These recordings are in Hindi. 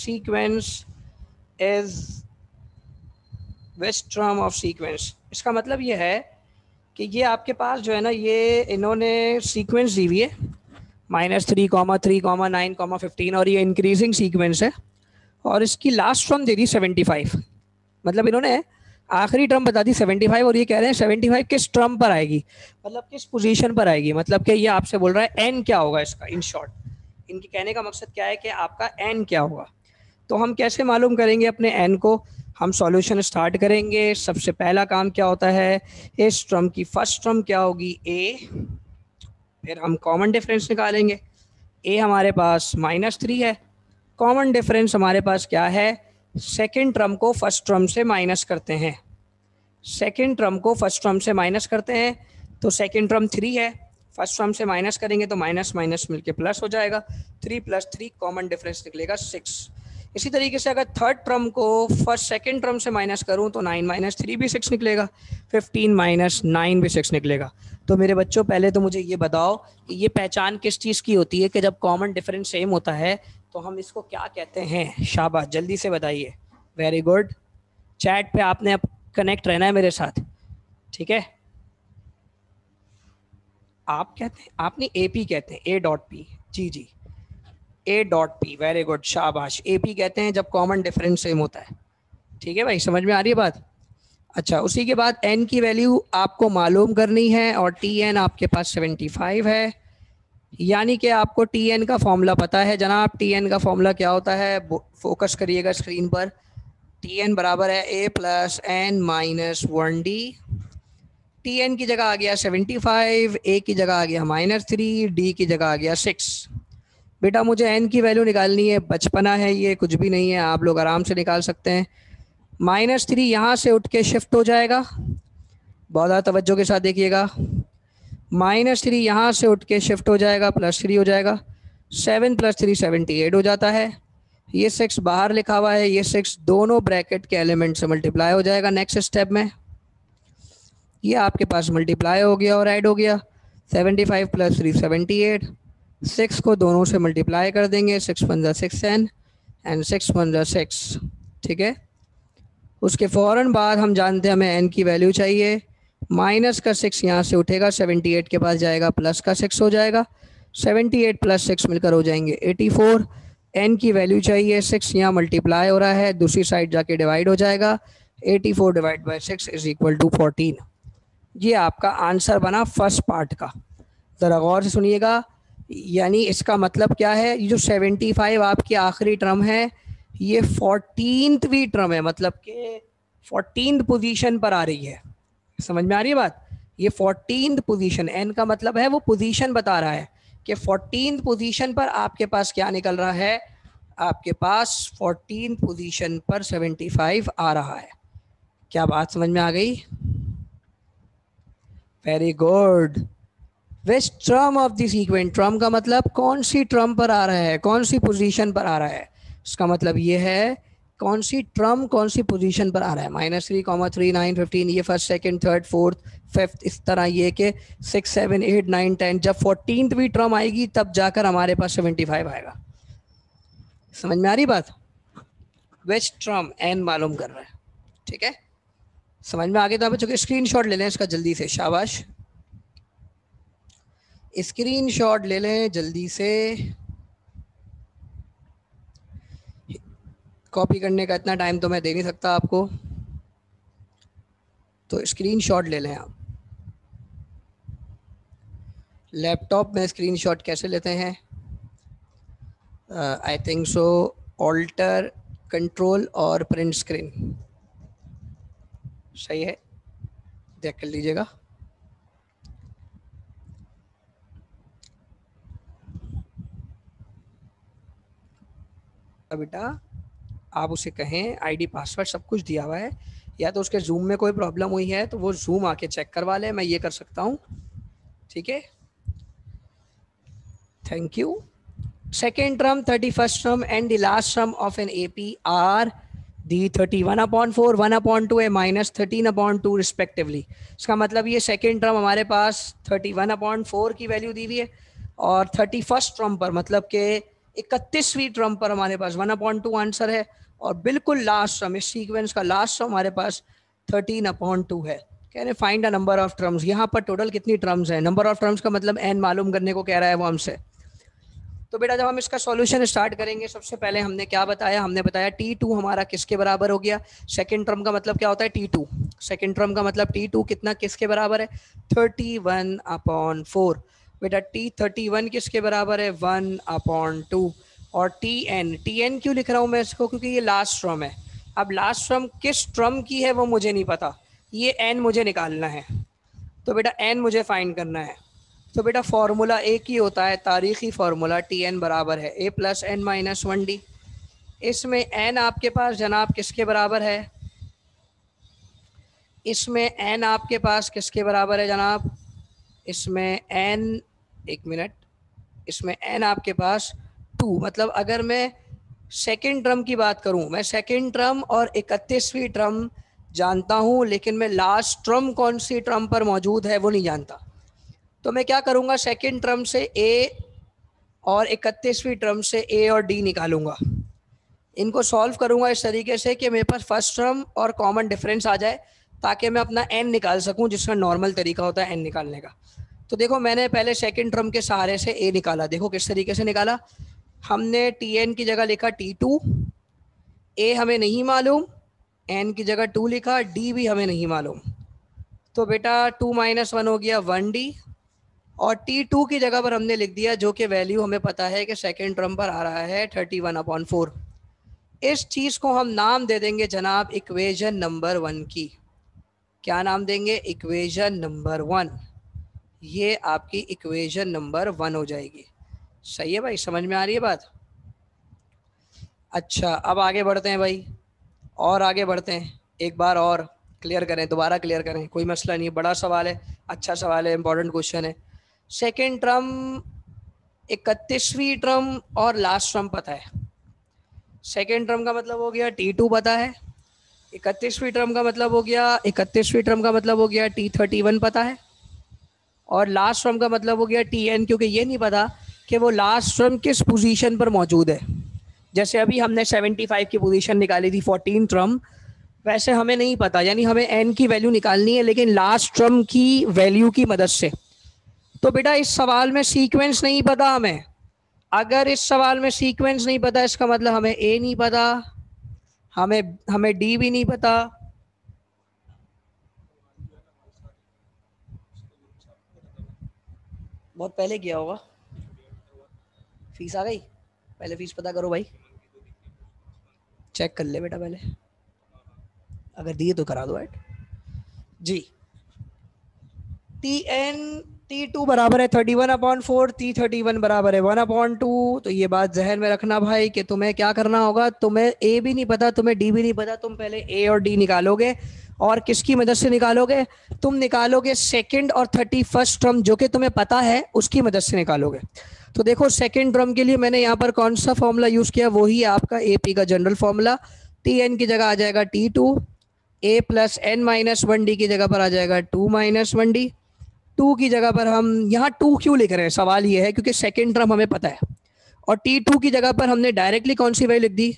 Sequence is which term of sequence. इसका मतलब ये है कि ये आपके पास जो है ना, ये इन्होंने सीक्वेंस दी हुई है -3,3,9,15 और ये इंक्रीजिंग सीक्वेंस है और इसकी लास्ट टर्म दे दी 75। मतलब इन्होंने आखिरी टर्म बता दी 75 और ये कह रहे हैं 75 किस टर्म पर आएगी, मतलब किस पोजीशन पर आएगी। मतलब कि ये आपसे बोल रहा है एन क्या होगा इसका। इन शॉर्ट इनके कहने का मकसद क्या है कि आपका एन क्या होगा। तो हम कैसे मालूम करेंगे अपने एन को, हम सॉल्यूशन स्टार्ट करेंगे। सबसे पहला काम क्या होता है, इस टर्म की फर्स्ट टर्म क्या होगी ए, फिर हम कॉमन डिफरेंस निकालेंगे। ए हमारे पास -3 है, कॉमन डिफरेंस हमारे पास क्या है, सेकेंड टर्म को फर्स्ट टर्म से माइनस करते हैं। सेकेंड टर्म को फर्स्ट टर्म से माइनस करते हैं तो सेकेंड टर्म 3 है, फर्स्ट टर्म से माइनस करेंगे तो माइनस माइनस मिलके प्लस हो जाएगा। 3 + 3 कॉमन डिफरेंस निकलेगा 6। इसी तरीके से अगर थर्ड टर्म को फर्स्ट सेकेंड टर्म से माइनस करूं तो 9 - 3 भी 6 निकलेगा, 15 - 9 भी 6 निकलेगा। तो मेरे बच्चों पहले तो मुझे ये बताओ कि ये पहचान किस चीज़ की होती है कि जब कॉमन डिफरेंस सेम होता है तो हम इसको क्या कहते हैं। शाबाश, जल्दी से बताइए। Very good. चैट पे आपने अब कनेक्ट रहना है मेरे साथ, ठीक है। आप कहते हैं, आपने AP कहते हैं, A.P। जी, A.P। वेरी गुड, शाबाश। AP कहते हैं जब कॉमन डिफरेंस सेम होता है। ठीक है भाई, समझ में आ रही है बात। अच्छा, उसी के बाद n की वैल्यू आपको मालूम करनी है और Tn आपके पास 75 है, यानी कि आपको Tn का फॉर्मूला पता है जनाब। Tn का फॉर्मूला क्या होता है, फोकस करिएगा स्क्रीन पर। Tn बराबर है A + n - 1D। Tn की जगह आ गया 75, A की जगह आ गया -3, D की जगह आ गया 6। बेटा मुझे n की वैल्यू निकालनी है, बचपना है ये, कुछ भी नहीं है, आप लोग आराम से निकाल सकते हैं। -3 यहाँ से उठ के शिफ्ट हो जाएगा, बहुत ज़्यादा तवज्जो के साथ देखिएगा। -3 यहाँ से उठ के शिफ्ट हो जाएगा, +3 हो जाएगा। 7 + 3 78 हो जाता है। ये 6 बाहर लिखा हुआ है, ये 6 दोनों ब्रैकेट के एलिमेंट से मल्टीप्लाई हो जाएगा नेक्स्ट स्टेप में। ये आपके पास मल्टीप्लाई हो गया और ऐड हो गया। 75 + 3 78, 6 को दोनों से मल्टीप्लाई कर देंगे, 6 × 5 = 6n एंड 6 × 5 = 6। ठीक है, उसके फ़ौरन बाद हम जानते हैं हमें n की वैल्यू चाहिए। माइनस का 6 यहाँ से उठेगा, 78 के पास जाएगा, प्लस का 6 हो जाएगा। 78 + 6 मिलकर हो जाएंगे 84। n की वैल्यू चाहिए, 6 यहाँ मल्टीप्लाई हो रहा है, दूसरी साइड जाके डिवाइड हो जाएगा। 84 / 6 = 14। ये आपका आंसर बना फर्स्ट पार्ट का। ज़रा गौर से सुनिएगा, यानी इसका मतलब क्या है, ये जो 75 आपकी आखिरी टर्म है ये 14वीं टर्म है, मतलब कि 14th पोजीशन पर आ रही है। समझ में आ रही है बात। ये 14th पोजीशन, n का मतलब है वो पोजीशन बता रहा है कि 14th पोजीशन पर आपके पास क्या निकल रहा है, आपके पास 14th पोजीशन पर 75 आ रहा है। क्या बात समझ में आ गई? Very good. Which term of the sequence, term का मतलब कौन सी टर्म पर आ रहा है, कौन सी पोजीशन पर आ रहा है। इसका मतलब ये है कौन सी टर्म कौन सी पोजीशन पर आ रहा है। -3, 3, 9, 15, ये first second third fourth fifth, इस तरह ये कि 6, 7, 8, 9, 10। जब 14वीं टर्म आएगी तब जाकर हमारे पास 75 आएगा। समझ में आ रही बात। विच टर्म n मालूम कर रहा है। ठीक है, समझ में आ गया। तो बच्चों के स्क्रीनशॉट ले लें इसका जल्दी से, शाबाश। स्क्रीनशॉट ले लें जल्दी से, कॉपी करने का इतना टाइम तो मैं दे नहीं सकता आपको, तो स्क्रीनशॉट ले लें आप। लैपटॉप में स्क्रीनशॉट कैसे लेते हैं? I think so alt control और प्रिंट स्क्रीन, सही है, देख कर लीजिएगा। बेटा आप उसे कहें आईडी पासवर्ड सब कुछ दिया हुआ है, या तो उसके जूम में कोई प्रॉब्लम हुई है तो वो जूम आके चेक करवा ले, मैं ये कर सकता हूँ। ठीक है, thank you. Second term, 31st term and the last term of an AP are the 31/4, 1/2 and -13/2 respectively. इसका मतलब ये सेकेंड टर्म हमारे पास 31/4 की वैल्यू दी हुई है और 31st टर्म पर मतलब कि 31वीं टर्म पर हमारे पास 1/2 आंसर है, और बिल्कुल लास्ट टर्म, इस सीक्वेंस का लास्ट टर्म हमारे पास 13/2 है। कह रहे find a number of terms, यहाँ पर टोटल कितनी टर्म्स हैं, नंबर ऑफ टर्म्स का मतलब n मालूम करने को कह रहा है वो हमसे। तो बेटा जब हम इसका सॉल्यूशन स्टार्ट करेंगे, सबसे पहले हमने क्या बताया, हमने बताया T2 हमारा किसके बराबर हो गया, सेकंड टर्म का मतलब क्या होता है T2, सेकंड टर्म का मतलब T2 कितना किसके बराबर है, 31/4। बेटा T31 किसके बराबर है, 1/2। और Tn क्यों लिख रहा हूँ मैं इसको, क्योंकि ये लास्ट टर्म है। अब लास्ट टर्म किस टर्म की है वो मुझे नहीं पता, ये n मुझे निकालना है, तो बेटा n मुझे फाइंड करना है। तो बेटा फॉर्मूला एक ही होता है, तारीखी फार्मूला, Tn बराबर है a+n-1d। इसमें n आपके पास जनाब किसके बराबर है, इसमें n आपके पास किसके बराबर है जनाब, इसमें n, एक मिनट, इसमें n आपके पास 2, मतलब अगर मैं सेकेंड टर्म की बात करूं, मैं सेकेंड टर्म और 31वीं टर्म जानता हूं, लेकिन मैं लास्ट टर्म कौन सी टर्म पर मौजूद है वो नहीं जानता। तो मैं क्या करूंगा, सेकेंड टर्म से a और 31वीं टर्म से a और d निकालूंगा। इनको सॉल्व करूंगा इस तरीके से कि मेरे पास फर्स्ट टर्म और कॉमन डिफरेंस आ जाए, ताकि मैं अपना n निकाल सकूं, जिसका नॉर्मल तरीका होता है n निकालने का। तो देखो मैंने पहले सेकंड टर्म के सहारे से a निकाला, देखो किस तरीके से निकाला, हमने Tn की जगह लिखा T2, a हमें नहीं मालूम, n की जगह 2 लिखा, d भी हमें नहीं मालूम, तो बेटा 2 - 1 हो गया 1d, और T2 की जगह पर हमने लिख दिया, जो कि वैल्यू हमें पता है कि सेकेंड टर्म पर आ रहा है 31/4। इस चीज़ को हम नाम दे देंगे जनाब इक्वेशन नंबर 1 की। क्या नाम देंगे, इक्वेशन नंबर 1। ये आपकी इक्वेशन नंबर 1 हो जाएगी। सही है भाई, समझ में आ रही है बात। अच्छा अब आगे बढ़ते हैं भाई, और आगे बढ़ते हैं, एक बार और क्लियर करें, दोबारा क्लियर करें, कोई मसला नहीं, बड़ा सवाल है, अच्छा सवाल है, इंपॉर्टेंट क्वेश्चन है। सेकेंड टर्म, 31वीं टर्म और लास्ट टर्म पता है, सेकेंड टर्म का मतलब हो गया T2 पता है, 31वीं टर्म का मतलब हो गया, 31वीं टर्म का मतलब हो गया T31 पता है, और लास्ट टर्म का मतलब हो गया Tn, क्योंकि ये नहीं पता कि वो लास्ट टर्म किस पोजीशन पर मौजूद है। जैसे अभी हमने 75 की पोजीशन निकाली थी 14 टर्म, वैसे हमें नहीं पता, यानी हमें n की वैल्यू निकालनी है लेकिन लास्ट टर्म की वैल्यू की मदद से। तो बेटा इस सवाल में सीक्वेंस नहीं पता हमें, अगर इस सवाल में सीक्वेंस नहीं पता इसका मतलब हमें ए नहीं पता, हमें हमें डी भी नहीं पता। बहुत पहले किया होगा, फीस आ गई, पहले फीस पता करो भाई, चेक कर ले बेटा पहले, अगर दिए तो करा दो ऐड जी। T2 बराबर है 31/4, T31 बराबर है 1/2। तो ये बात जहन में रखना भाई कि तुम्हें क्या करना होगा, तुम्हें A भी नहीं पता, तुम्हें D भी नहीं पता, तुम पहले A और D निकालोगे, और किसकी मदद से निकालोगे, तुम निकालोगे सेकंड और 31st टर्म, जो कि तुम्हें पता है उसकी मदद से निकालोगे। तो देखो सेकंड टर्म के लिए मैंने यहाँ पर कौन सा फॉर्मूला यूज़ किया, वही आपका AP का जनरल फॉर्मूला, Tn की जगह आ जाएगा T2, a+n-1d की जगह पर आ जाएगा 2 - 1d। 2 की जगह पर हम यहाँ 2 क्यों लिख रहे हैं, सवाल ये है क्योंकि सेकेंड टर्म हमें पता है, और T2 की जगह पर हमने डायरेक्टली कौन सी वैल्यू लिख दी,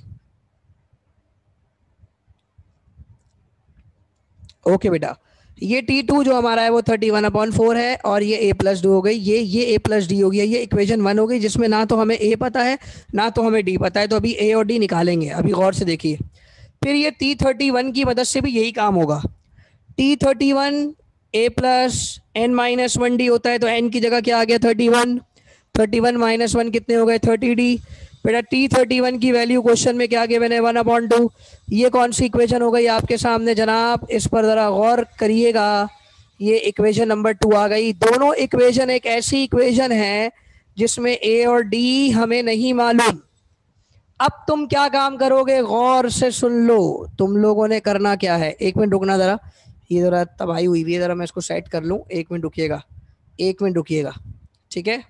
ओके बेटा, ये T2 जो हमारा है वो 31/4 है, और ये a+2 हो गई, ये a+d हो गया, ये इक्वेशन 1 हो गई, जिसमें ना तो हमें a पता है ना तो हमें d पता है। तो अभी a और d निकालेंगे, अभी गौर से देखिए। फिर ये T31 की मदद से भी यही काम होगा। T31 a+n-1d होता है, तो n की जगह क्या आ गया 31, 31 - 1 कितने हो गए 30d। बेटा T31 की वैल्यू क्वेश्चन में क्या गिवन है 1/2। ये कौन सी इक्वेशन हो गई आपके सामने जनाब, इस पर ज़रा गौर करिएगा, ये इक्वेशन नंबर 2 आ गई। दोनों इक्वेशन एक ऐसी इक्वेशन है जिसमें a और d हमें नहीं मालूम। अब तुम क्या काम करोगे, गौर से सुन लो, तुम लोगों ने करना क्या है, एक मिनट रुकना ज़रा, ये ज़रा तबाही हुई हुई है, ज़रा मैं इसको सेट कर लूँ, एक मिनट रुकिएगा, एक मिनट रुकिएगा, ठीक है,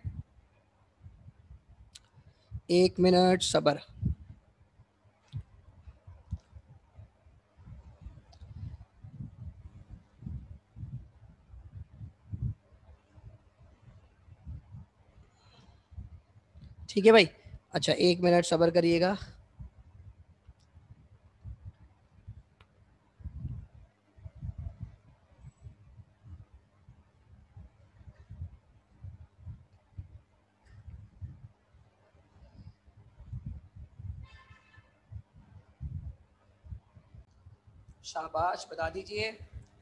एक मिनट सबर। ठीक है भाई, अच्छा 1 मिनट सब्र करिएगा। शाबाश, बता दीजिए।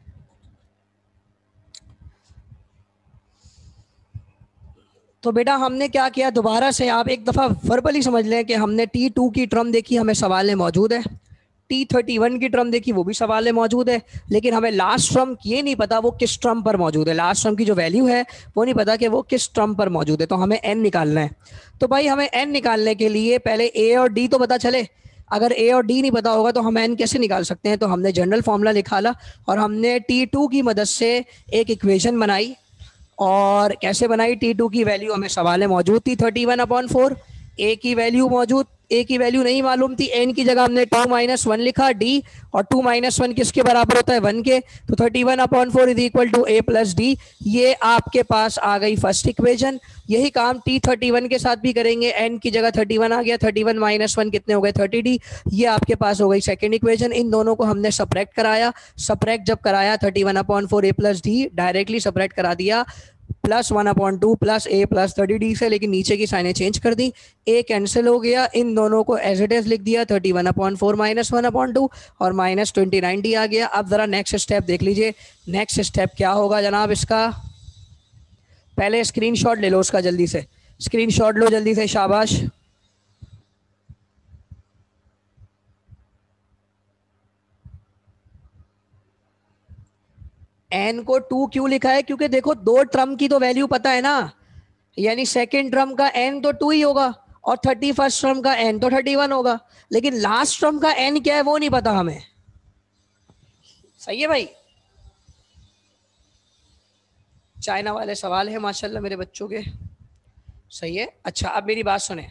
तो बेटा हमने क्या किया, दोबारा से आप एक दफ़ा वर्बली समझ लें कि हमने T2 की टर्म देखी, हमें सवाल में मौजूद है। T31 की टर्म देखी, वो भी सवाल में मौजूद है। लेकिन हमें लास्ट टर्म ये नहीं पता वो किस टर्म पर मौजूद है, लास्ट टर्म की जो वैल्यू है वो नहीं पता कि वो किस टर्म पर मौजूद है। तो हमें n निकालना है। तो भाई हमें n निकालने के लिए पहले a और d तो पता चले। अगर a और d नहीं पता होगा तो हम n कैसे निकाल सकते हैं। तो हमने जनरल फॉर्मूला निकाला और हमने T2 की मदद से एक इक्वेशन बनाई। और कैसे बनाई, T2 की वैल्यू हमें सवाल में मौजूद थी 31/4। ए की वैल्यू मौजूद, ए की वैल्यू नहीं मालूम थी, एन की जगह हमने 2 - 1 लिखा डी। और 2 - 1 किसके बराबर होता है, 1 के। तो 31/4 is equal to a plus d. ये आपके पास आ गई फर्स्ट इक्वेशन। यही काम T31 के साथ भी करेंगे। एन की जगह 31 आ गया, 31 - 1 कितने हो गए, 30D। ये आपके पास हो गई सेकेंड इक्वेशन। इन दोनों को हमने सब्ट्रैक्ट कराया। सब्ट्रैक्ट जब कराया 31/4 a plus d directly subtract करा दिया +1/2 प्लस ए प्लस 30D से, लेकिन नीचे की साइनें चेंज कर दी। ए कैंसिल हो गया, इन दोनों को एज इट इज लिख दिया 31/4 -1/2 और -29D आ गया। अब जरा नेक्स्ट स्टेप देख लीजिए। नेक्स्ट स्टेप क्या होगा जनाब इसका, पहले स्क्रीनशॉट ले लो उसका, जल्दी से स्क्रीनशॉट लो जल्दी से, शाबाश। एन को 2 क्यों लिखा है, क्योंकि देखो दो टर्म की तो वैल्यू पता है ना, यानी सेकेंड टर्म का एन तो 2 ही होगा और 31st टर्म का एन तो 31 होगा। लेकिन लास्ट टर्म का एन क्या है वो नहीं पता हमें। सही है भाई, चाइना वाले सवाल है माशाल्लाह मेरे बच्चों के। सही है। अच्छा अब मेरी बात सुने,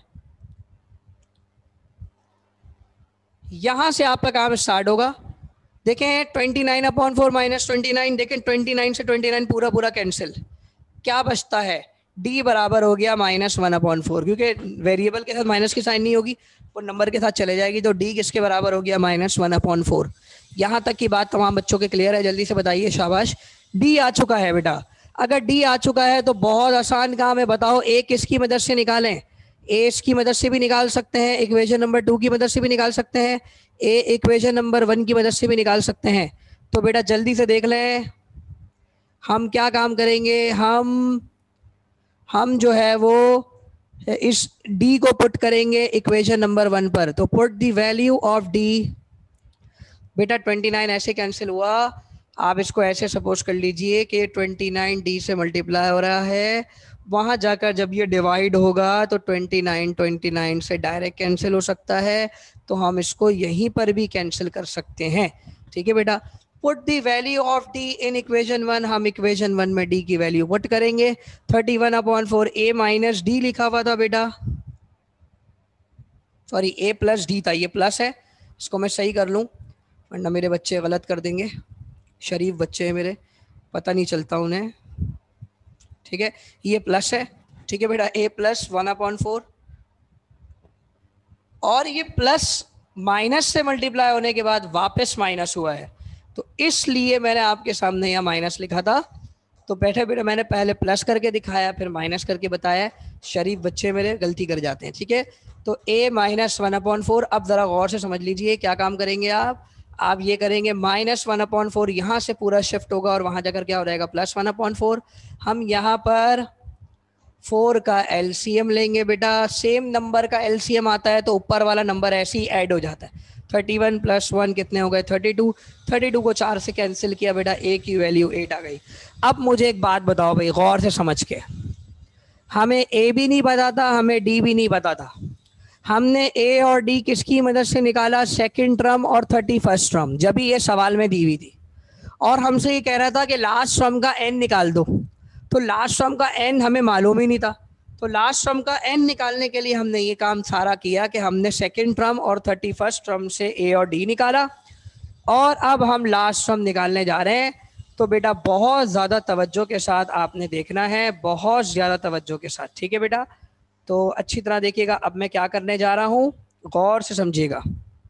यहां से आपका काम स्टार्ट होगा। देखें 29/4 -29, देखें 29 से 29 पूरा पूरा कैंसिल, क्या बचता है, d बराबर हो गया -1/4, क्योंकि वेरिएबल के साथ माइनस की साइन नहीं होगी, वो नंबर के साथ चले जाएगी। तो d किसके बराबर हो गया, -1/4। यहाँ तक की बात तमाम बच्चों के क्लियर है, जल्दी से बताइए, शाबाश। d आ चुका है बेटा। अगर d आ चुका है तो बहुत आसान काम है, बताओ a किसकी मदद से निकालें। a की मदद से भी निकाल सकते हैं, इक्वेशन नंबर 2 की मदद से भी निकाल सकते हैं, a इक्वेशन नंबर 1 की मदद से भी निकाल सकते हैं। तो बेटा जल्दी से देख लें हम क्या काम करेंगे। हम जो है वो इस d को पुट करेंगे इक्वेशन नंबर 1 पर। तो put the value of d, बेटा 29 ऐसे कैंसिल हुआ, आप इसको ऐसे सपोज कर लीजिए कि 29 d से मल्टीप्लाई हो रहा है, वहां जाकर जब ये डिवाइड होगा तो 29 से डायरेक्ट कैंसिल हो सकता है, तो हम इसको यहीं पर भी कैंसिल कर सकते हैं। ठीक है बेटा, put the value of d in equation 1, हम इक्वेशन 1 में d की वैल्यू पुट करेंगे। 31/4 a माइनस डी लिखा हुआ था बेटा, सॉरी a प्लस डी था, ये प्लस है, इसको मैं सही कर लूँ वरना मेरे बच्चे गलत कर देंगे, शरीफ बच्चे हैं मेरे, पता नहीं चलता उन्हें। ठीक है, ये प्लस है, ठीक है बेटा, a प्लस 1/4 और ये प्लस माइनस से मल्टीप्लाई होने के बाद वापस माइनस हुआ है, तो इसलिए मैंने आपके सामने यहाँ माइनस लिखा था। तो बैठे बैठे मैंने पहले प्लस करके दिखाया फिर माइनस करके बताया, शरीफ बच्चे मेरे गलती कर जाते हैं। ठीक है, तो a -1/4। अब ज़रा गौर से समझ लीजिए क्या काम करेंगे आप ये करेंगे -1/4, यहाँ से पूरा शिफ्ट होगा और वहाँ जाकर क्या हो जाएगा, +1/4। हम यहाँ पर 4 का एलसीएम लेंगे बेटा, सेम नंबर का एलसीएम आता है तो ऊपर वाला नंबर ऐसे ही ऐड हो जाता है। 31 + 1 कितने हो गए, 32। 32 को 4 से कैंसिल किया बेटा, a की वैल्यू 8 आ गई। अब मुझे एक बात बताओ भाई गौर से समझ के, हमें a भी नहीं पता था, हमें d भी नहीं पता था, हमने a और d किसकी मदद से निकाला, सेकंड टर्म और 31st टर्म, जब भी ये सवाल में दी हुई थी। और हमसे ये कह रहा था कि लास्ट टर्म का n निकाल दो, तो लास्ट टर्म का n हमें मालूम ही नहीं था। तो लास्ट टर्म का n निकालने के लिए हमने ये काम सारा किया कि हमने सेकंड टर्म और 31st टर्म से a और d निकाला, और अब हम लास्ट टर्म निकालने जा रहे हैं। तो बेटा बहुत ज़्यादा तवज्जो के साथ आपने देखना है, बहुत ज़्यादा तवज्जो के साथ, ठीक है बेटा। तो अच्छी तरह देखिएगा, अब मैं क्या करने जा रहा हूं, गौर से समझिएगा।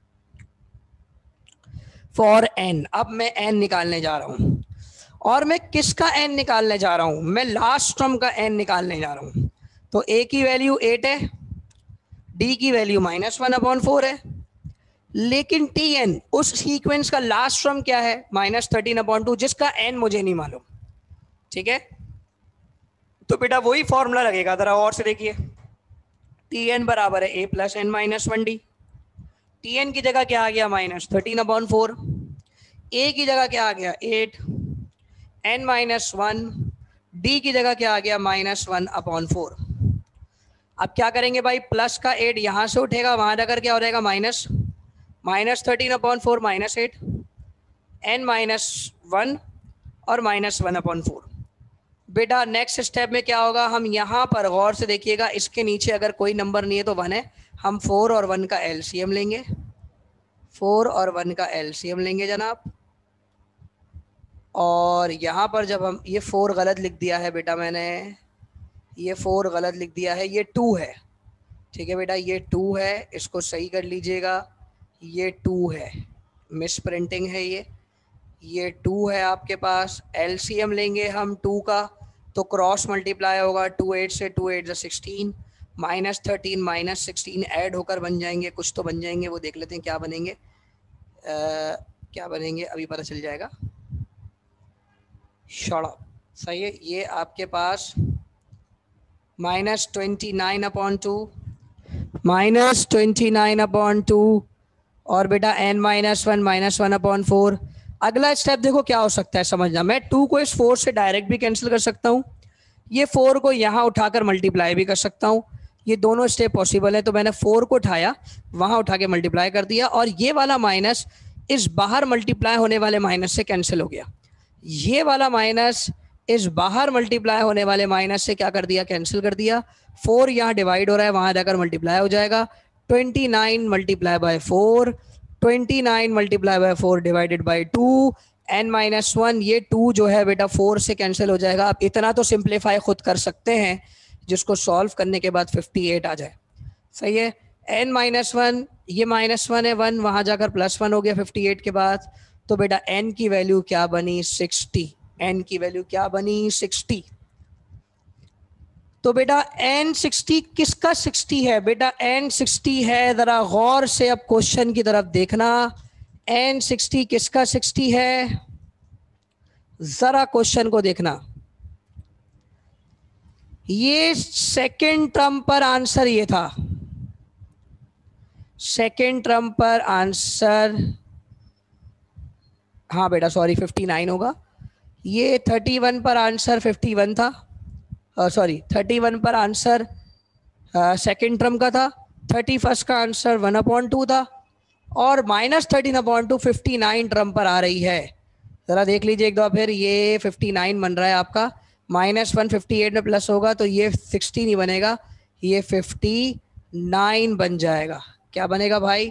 फॉर एन, अब मैं एन निकालने जा रहा हूं, और मैं किसका एन निकालने जा रहा हूं, मैं लास्ट टर्म का एन निकालने जा रहा हूं। तो ए की वैल्यू 8 है, डी की वैल्यू -1/4 है, लेकिन टी एन उस सीक्वेंस का लास्ट टर्म क्या है, -13/2, जिसका एन मुझे नहीं मालूम। ठीक है, तो बेटा वही फॉर्मूला लगेगा, जरा और से देखिए। टी एन बराबर है a + n-1d। टी एन की जगह क्या आ गया, -13/4। ए की जगह क्या आ गया, 8, n-1, डी की जगह क्या आ गया, -1/4। अब क्या करेंगे भाई, प्लस का 8 यहां से उठेगा, वहां जाकर क्या हो जाएगा, -13/4 -8, n-1 और -1/4। बेटा नेक्स्ट स्टेप में क्या होगा, हम यहाँ पर गौर से देखिएगा, इसके नीचे अगर कोई नंबर नहीं है तो 1 है, हम 4 और 1 का एलसीएम लेंगे, 4 और 1 का एलसीएम लेंगे जनाब। और यहाँ पर जब हम, ये 4 गलत लिख दिया है बेटा मैंने, ये 4 गलत लिख दिया है, ये 2 है। ठीक है बेटा, ये 2 है, इसको सही कर लीजिएगा, ये 2 है, मिस प्रिंटिंग है ये 2 है आपके पास। एलसीएम लेंगे हम 2 का, तो क्रॉस मल्टीप्लाई होगा, 2 8 से, 2 8 16, -13 -16 ऐड होकर बन जाएंगे, कुछ तो बन जाएंगे, वो देख लेते हैं क्या बनेंगे। क्या बनेंगे अभी पता चल जाएगा। शॉर्ट सही है, ये आपके पास -29/2, -29/2, और बेटा n-1 -1/4। अगला स्टेप देखो क्या हो सकता है समझना, मैं 2 को इस 4 से डायरेक्ट भी कैंसिल कर सकता हूँ, ये 4 को यहाँ उठाकर मल्टीप्लाई भी कर सकता हूँ, ये दोनों स्टेप पॉसिबल है। तो मैंने 4 को उठाया, वहाँ उठा के मल्टीप्लाई कर दिया, और ये वाला माइनस इस बाहर मल्टीप्लाई होने वाले माइनस से कैंसिल हो गया, ये वाला माइनस इस बाहर मल्टीप्लाई होने वाले माइनस से क्या कर दिया, कैंसिल कर दिया। 4 यहाँ डिवाइड हो रहा है, वहाँ जाकर मल्टीप्लाई हो जाएगा, 29 multiply by 4, 29 multiply by 4 divided by 2, n-1, ये 2 जो है बेटा 4 से कैंसिल हो जाएगा। आप इतना तो सिंप्लीफाई खुद कर सकते हैं, जिसको सॉल्व करने के बाद 58 आ जाए। सही है, n-1, ये -1 है, 1 वहाँ जाकर +1 हो गया 58 के बाद। तो बेटा n की वैल्यू क्या बनी, 60, n की वैल्यू क्या बनी, 60। तो बेटा n 60 किसका 60 है, बेटा n 60 है, जरा गौर से अब क्वेश्चन की तरफ देखना, n 60 किसका 60 है, जरा क्वेश्चन को देखना। ये सेकेंड टर्म पर आंसर ये था, सेकेंड टर्म पर आंसर, हाँ बेटा सॉरी 59 होगा, ये 31 पर आंसर 51 था, सॉरी 31 पर आंसर सेकेंड टर्म का था, 31 का आंसर 1/2 था, और -13/2 59 टर्म पर आ रही है। ज़रा देख लीजिए एक दो फिर, ये 59 बन रहा है आपका, -1 58 में प्लस होगा तो ये 60 नहीं बनेगा, ये 59 बन जाएगा। क्या बनेगा भाई,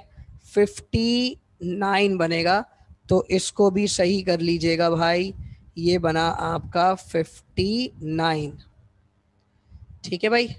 59 बनेगा। तो इसको भी सही कर लीजिएगा भाई, ये बना आपका 59। ठीक है भाई,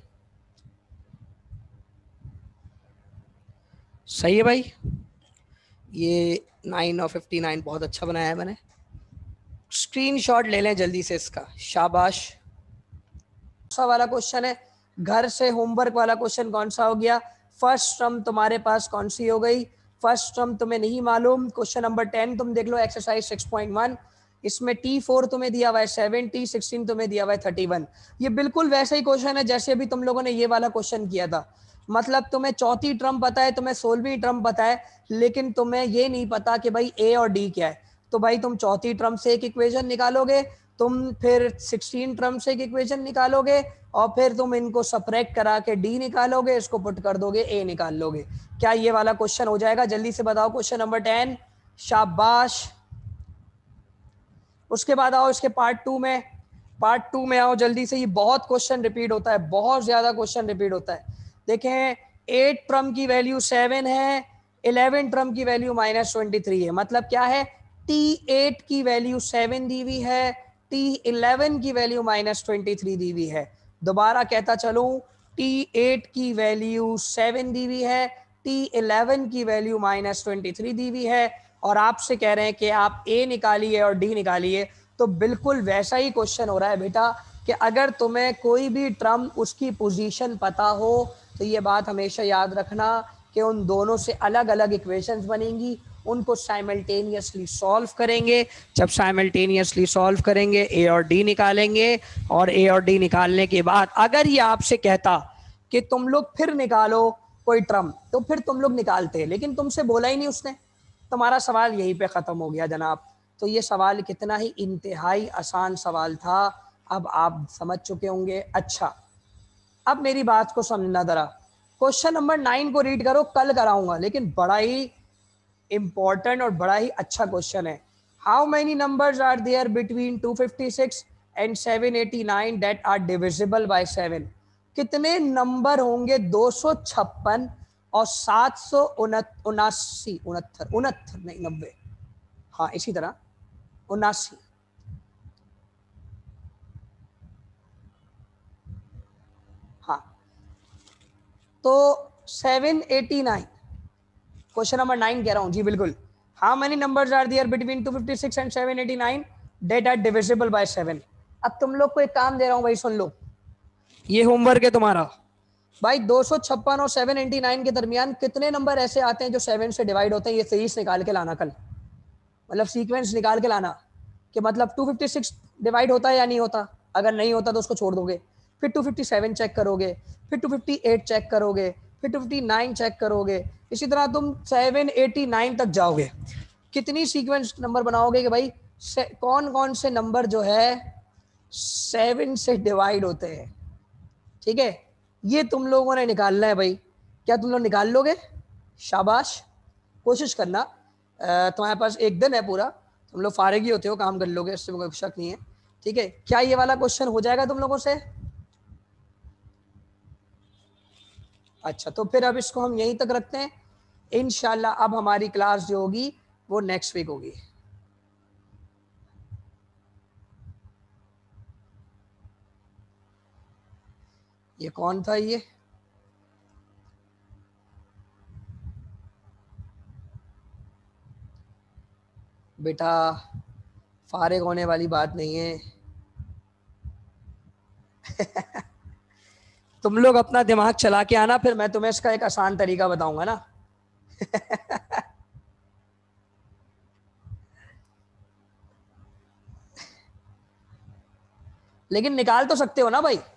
सही है भाई, ये 9 और 59 बहुत अच्छा बनाया है मैंने। स्क्रीनशॉट ले लें जल्दी से इसका, शाबाश। सा वाला क्वेश्चन है, घर से होमवर्क वाला क्वेश्चन कौन सा हो गया, फर्स्ट टर्म तुम्हारे पास कौन सी हो गई, फर्स्ट टर्म तुम्हें नहीं मालूम। क्वेश्चन नंबर 10 तुम देख लो, एक्सरसाइज 6.1, इसमें T4 तुम्हें दिया हुआ है 7, T16 तुम्हें दिया हुआ है 31। ये बिल्कुल वैसा ही क्वेश्चन है जैसे अभी तुम लोगों ने ये वाला क्वेश्चन किया था, मतलब तुम्हें चौथी टर्म पता है, तुम्हें 16वीं टर्म पता है, लेकिन तुम्हें ये नहीं पता कि भाई A और D क्या है। तो भाई तुम चौथी टर्म से एक इक्वेशन निकालोगे, तुम फिर 16 टर्म से एक इक्वेशन निकालोगे, और फिर तुम इनको सब्ट्रैक्ट करा के D निकालोगे, इसको पुट कर दोगे, A निकाल लोगे। क्या ये वाला क्वेश्चन हो जाएगा, जल्दी से बताओ। क्वेश्चन नंबर 10, शाबाश। उसके बाद आओ इसके पार्ट 2 में, पार्ट 2 में आओ जल्दी से। ये बहुत क्वेश्चन रिपीट होता है, बहुत ज्यादा क्वेश्चन रिपीट होता है। देखें 8 टर्म की वैल्यू 7 है, 11 टर्म की वैल्यू -23 है, मतलब क्या है, T8 की वैल्यू 7 दी हुई है, T11 की वैल्यू -23 दी हुई है। दोबारा कहता चलूं, T8 की वैल्यू 7 दी हुई है, T11 की वैल्यू -23 दी हुई है, और आपसे कह रहे हैं कि आप A निकालिए और D निकालिए। तो बिल्कुल वैसा ही क्वेश्चन हो रहा है बेटा कि अगर तुम्हें कोई भी टर्म उसकी पोजीशन पता हो तो ये बात हमेशा याद रखना कि उन दोनों से अलग अलग इक्वेशंस बनेंगी, उनको साइमल्टेनियसली सॉल्व करेंगे। जब साइमल्टेनियसली सॉल्व करेंगे ए और डी निकालेंगे, और ए और डी निकालने के बाद अगर ये आपसे कहता कि तुम लोग फिर निकालो कोई टर्म, तो फिर तुम लोग निकालते, लेकिन तुमसे बोला ही नहीं उसने, तुम्हारा सवाल यहीं पे ख़त्म हो गया जनाब। तो ये सवाल कितना ही इंतहाई आसान सवाल था, अब आप समझ चुके होंगे। अच्छा, अब मेरी बात को समझना जरा। क्वेश्चन नंबर 9 को रीड करो, कल कराऊंगा, लेकिन बड़ा ही इंपॉर्टेंट और बड़ा ही अच्छा क्वेश्चन है। How many numbers are there between 256 and 789 that are divisible by 7? कितने नंबर होंगे 256 और 779, उनहत्तर, उनहत्तर नहीं 90, हाँ इसी तरह 79। हाँ, तो 789, क्वेश्चन नंबर 9 कह रहा हूं जी, बिल्कुल। How many numbers are there between 256 and 789 that are divisible by 7? अब तुम लोग को एक काम दे रहा हूं भाई, सुन लो, ये होमवर्क है तुम्हारा। भाई 256 और 789 के दरमियान कितने नंबर ऐसे आते हैं जो 7 से डिवाइड होते हैं, ये सीरीज निकाल के लाना कल, मतलब सीक्वेंस निकाल के लाना कि मतलब 256 डिवाइड होता है या नहीं होता। अगर नहीं होता तो उसको छोड़ दोगे, फिर 257 चेक करोगे, फिर 258 चेक करोगे, फिर 259 चेक करोगे, इसी तरह तुम 789 तक जाओगे। कितनी सीक्वेंस नंबर बनाओगे कि भाई कौन कौन से नंबर जो है 7 से डिवाइड होते हैं। ठीक है, ये तुम लोगों ने निकालना है भाई। क्या तुम लोग निकाल लोगे? शाबाश, कोशिश करना। तुम्हारे पास एक दिन है पूरा, तुम लोग फारिग ही होते हो, काम कर लोगे, इससे कोई शक नहीं है। ठीक है, क्या ये वाला क्वेश्चन हो जाएगा तुम लोगों से? अच्छा, तो फिर अब इसको हम यहीं तक रखते हैं। इंशाल्लाह अब हमारी क्लास जो होगी वो नेक्स्ट वीक होगी। ये कौन था ये? बेटा फारिग होने वाली बात नहीं है। तुम लोग अपना दिमाग चला के आना, फिर मैं तुम्हें इसका एक आसान तरीका बताऊंगा ना। लेकिन निकाल तो सकते हो ना भाई।